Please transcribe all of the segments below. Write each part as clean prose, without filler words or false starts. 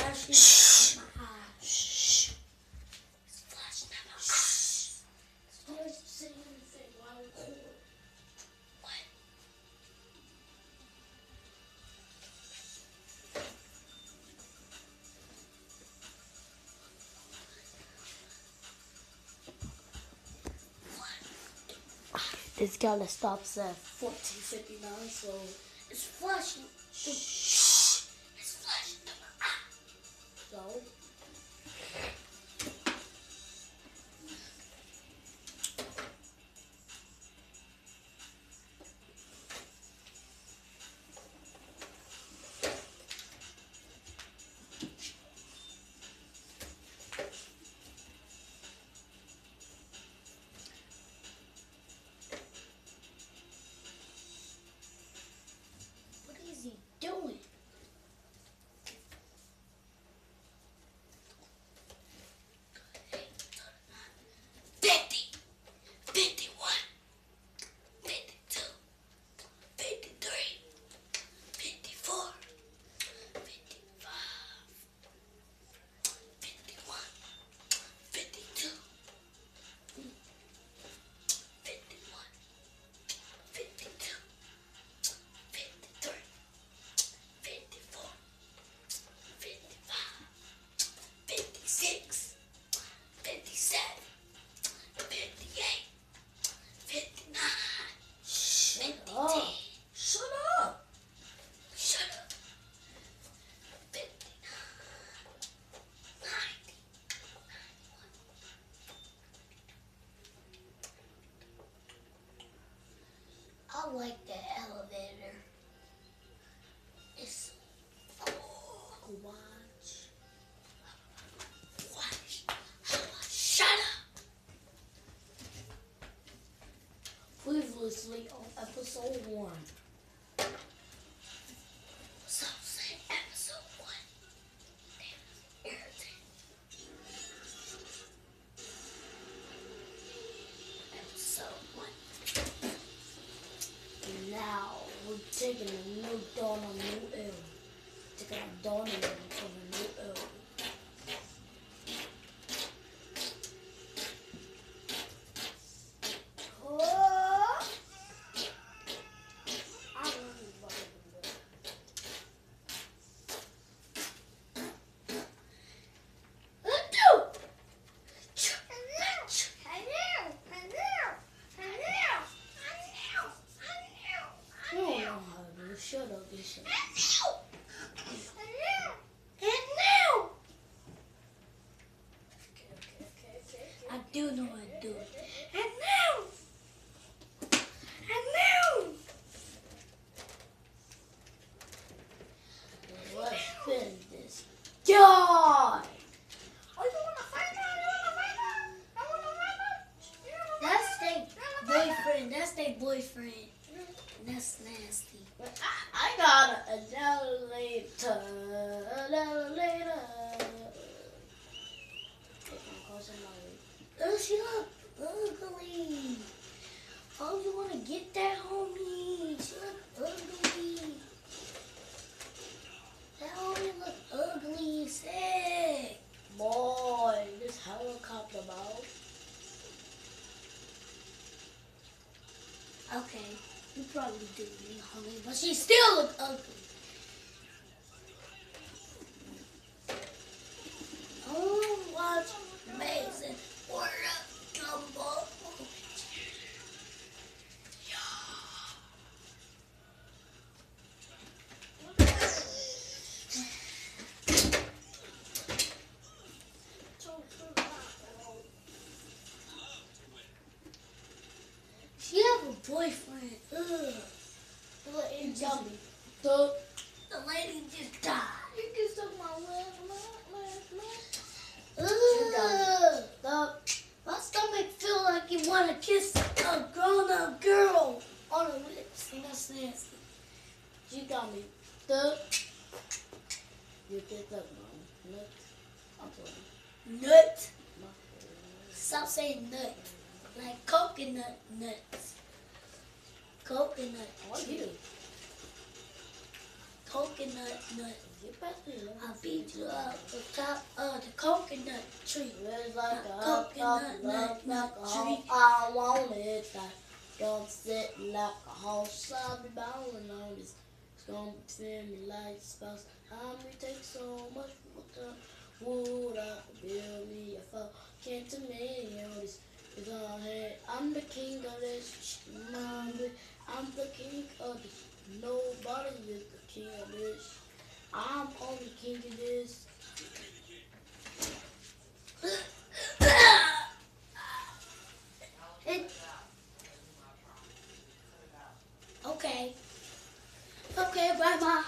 flashing in my eyes. Shh. It's flashing in my eyes. Don't say anything while I record. What? This gotta stop at 14:59, so it's flashing. Shh! It's flashing to my eye. So. What is he doing? I like the elevator. It's watch. Shut up. Previously on episode 1. So say episode 1. Damn, irritating. Episode 1. Now we're taking a new dawn on New L. Taking a dawn on a new L. Shut up, shut up. I do know I do. Let's finish this. God! That's their boyfriend. That's their boyfriend. That's nasty. I got an elevator. Oh, she look ugly. Oh, you wanna get that, homie? She look ugly. That homie look ugly. Sick. Boy, this helicopter ball. Okay. You probably do, homie, but she still look ugly. Oh, watch amazing. Word up, Gumball. She have a boyfriend. Ugh. The lady just died. You can suck my leg. My stomach feel like you want to kiss a grown-up girl on the lips. And that's nasty. You got me. You get that nut. I'm sorry. Nut. Stop saying nut. Like coconut nuts. Coconut. I like you. coconut nut. I beat you up the top of the coconut tree. It's like a coconut nut tree. I want it like don't sit like a horse. I'll be bowling on this. It's gonna feel me like a spouse. I'm gonna take so much water. Would I build me a fall? Can't to me on this. I'm the king of this. I'm the king of this. Nobody is the king of this. I'm only king of this. Okay. Okay, Grandma.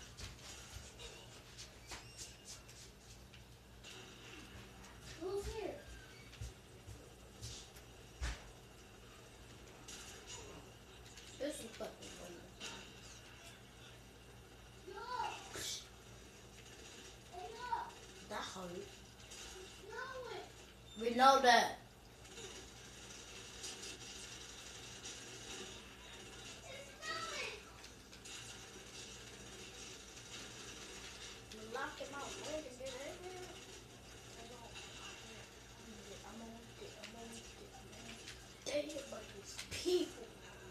Who's here? This is fucking funny. That hurt. We know that. Lock him out. Damn, but these people.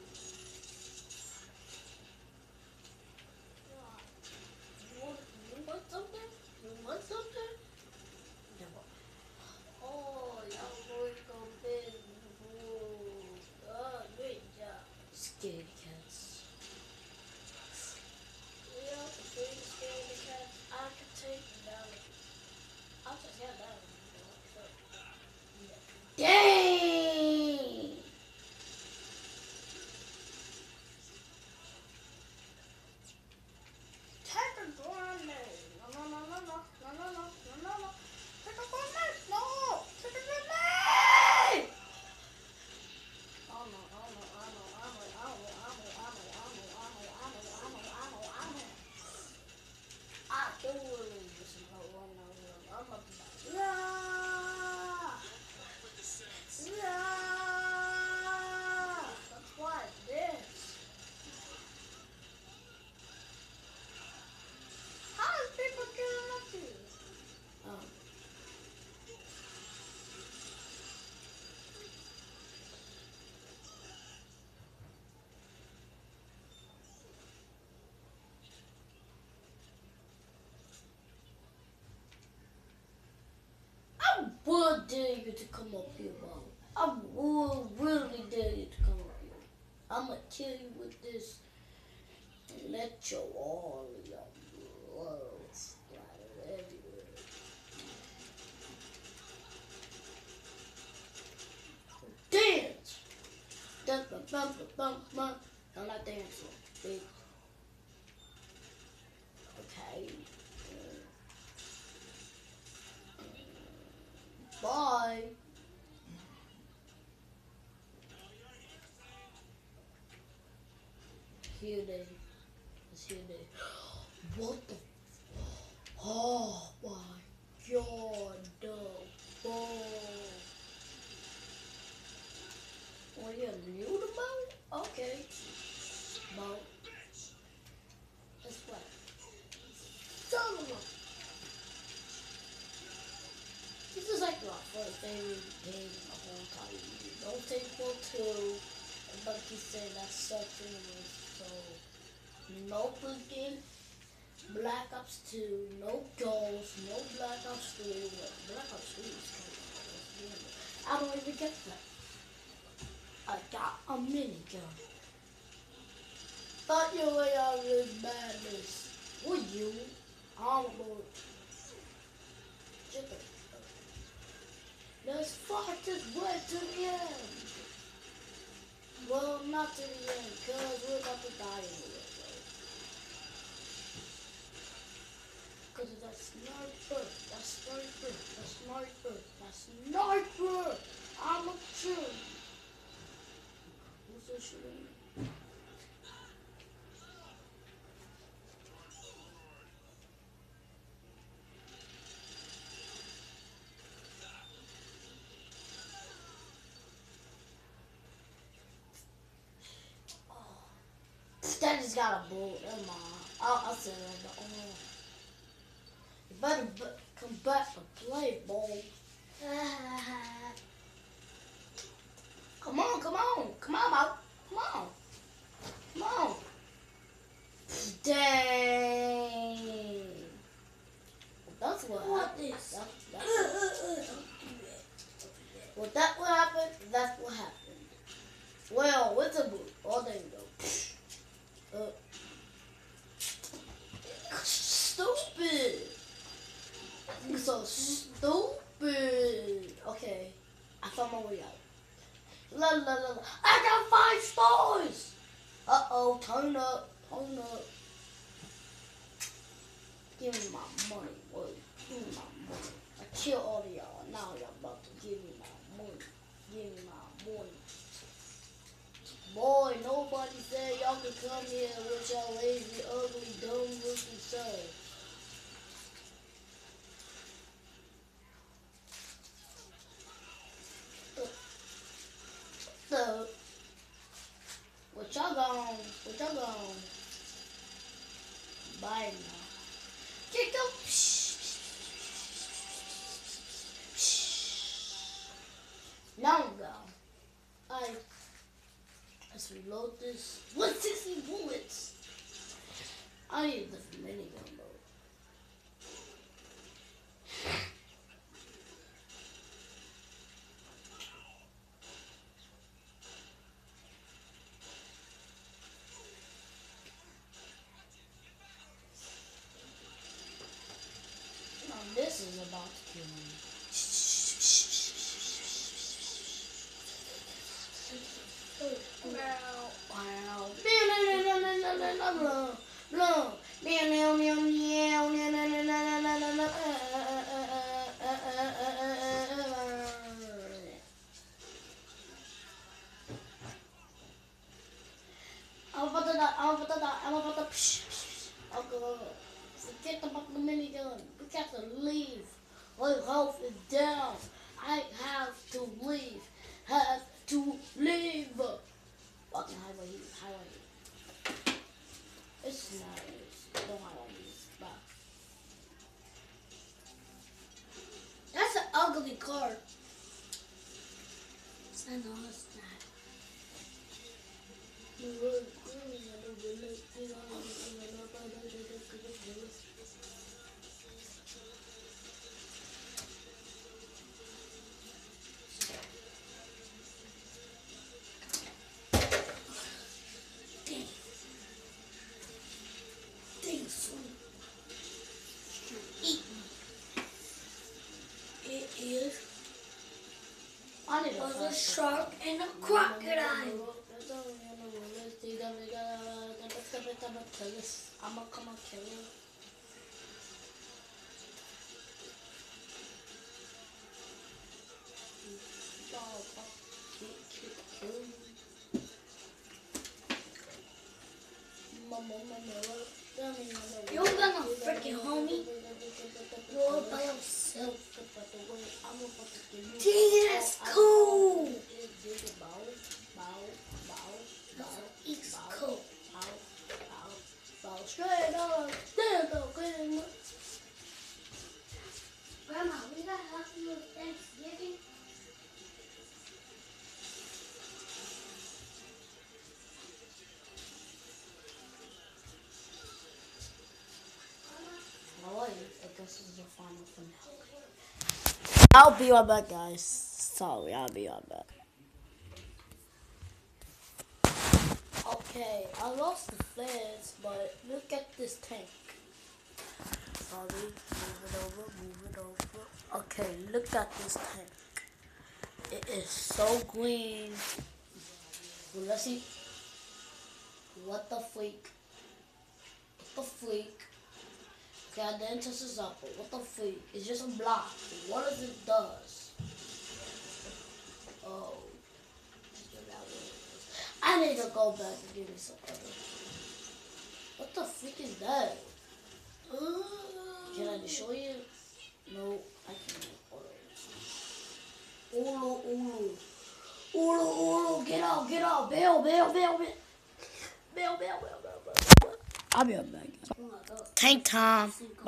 You want something? You want something? No. Oh, y'all boys go big. Oh, great job. Scaredy cats. Yeah, the big scaredy cats. I can take them down. I'll just have that one. Dang! Take a grenade. No. Take a grenade. No. Take a grenade. Oh no. I do this. No. I'm about to die. That's why this. How is people killing up here? I would dare you to come up here, Mom. I would really dare you to come up here. I'm gonna kill you with this and let your all of your blood splatter everywhere. Dance! I'm not dancing. Big. Okay. Bye. Here they. It's here they. What the? Oh my god, the ball. Oh, you knew the boat? Okay. Boat. That's what. Solomon. This is like my first favorite game in the whole entire year. Don't take for two. But he said that's such anyway. So, no freaking Black Ops 2, no Ghosts, no Black Ops 3. Black Ops 3 is kind of I don't even get that. I got a minigun. Thought you were out of this madness. Were you? I'm a boy. Let's fight this way to the end. Well, not to the end, because we're about to die anyway. Because of that sniper. I'm a kid. Who's this shooting? That just got a bullet. Never mind. I'll say that. Oh, you better come back to play, boy. Come on, come on, come on, Bob. Come on, come on. Dang. That's what happened. Well, that's what happened. That's what happened. Well, what's a boot? Oh, there you go. Stupid. You're so stupid. Okay, I found my way out. La la la la. I got 5 stars. Uh-oh, turn up, turn up. Give me my money, boy. Give me my money. I kill all of y'all. Now y'all about to give me my money. Give me my money. Boy, nobody said y'all could come here with y'all lazy, ugly, dumb looking selves. What y'all gonna buy now? Get go. Now go. Let's reload this. 160 bullets. I need the minigun though. Now this is about to kill me. I'm about to forget about the minigun. We got to leave. My health is down. I have to leave. Have to leave. Fucking highway. It's nice. Don't highway. Bye. That's an ugly car. I know it's not. It is. I need a shark and a crocodile. I'ma come and kill you. You're gonna freaking homie. You're by yourself. Dang, that's cool. It's cool. Straight up, stand up, Grandma. Grandma, we gotta help you with Thanksgiving. I guess this is the final finale. I'll be right back, guys. Sorry, I'll be right back. Okay, I lost the flares, but look at this tank. Sorry, move it over. Okay, look at this tank. It is so green. Well, let's see. What the freak? What the freak? Okay, I didn't touch this up, but what the freak? It's just a block. What does it does? Oh. I need to go back and give me some other. What the freak is that? Can I just show you? No, I can't. Ulu, get out, bail. I'll be right back. Tank Tom.